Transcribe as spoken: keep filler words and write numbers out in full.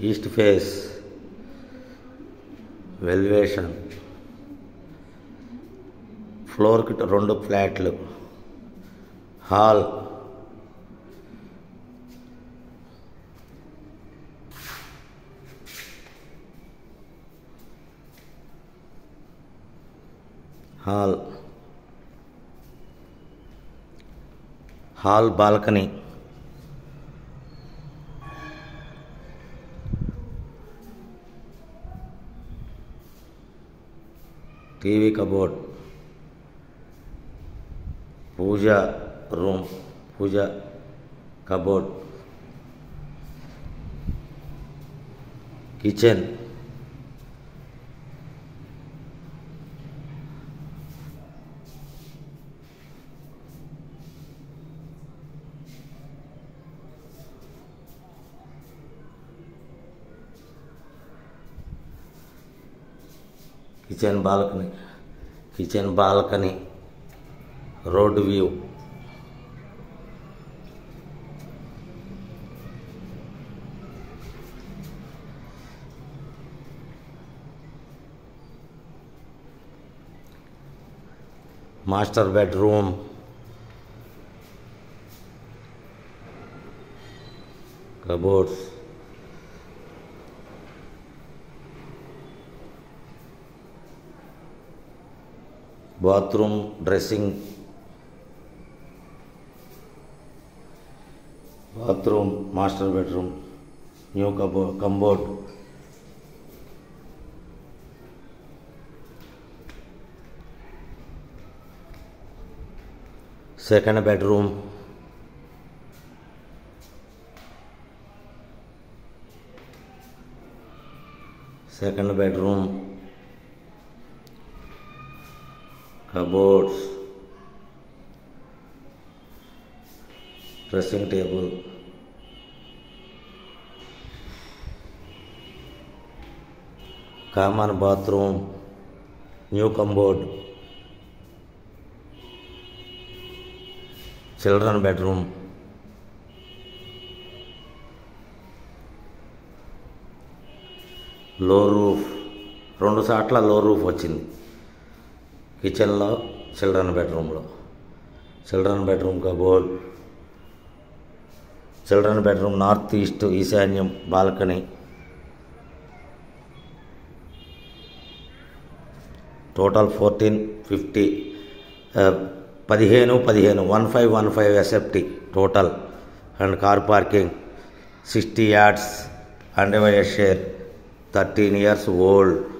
East face, వెల్వేషన్, ఫ్లోర్కి రెండు ఫ్లాట్లు, hall, hall hall balcony, TV cupboard, pooja room, pooja cupboard, kitchen, kitchen balcony kitchen balcony road view, master bedroom, cupboards, bathroom, dressing, bathroom, master bedroom, new కబో cupboard, second bedroom, second bedroom, cupboards, dressing table, common bathroom, new cupboard, children bedroom, low roof, రెండు సాట్ల low roof వచ్చింది. కిచెన్లో, children బెడ్రూమ్లో, children bedroom cupboard, children bedroom north east ఈశాన్యం balcony, total fourteen fifty పదిహేను పదిహేను one five one five SFT total. And car parking, sixty yards, undivided share, thirteen years old.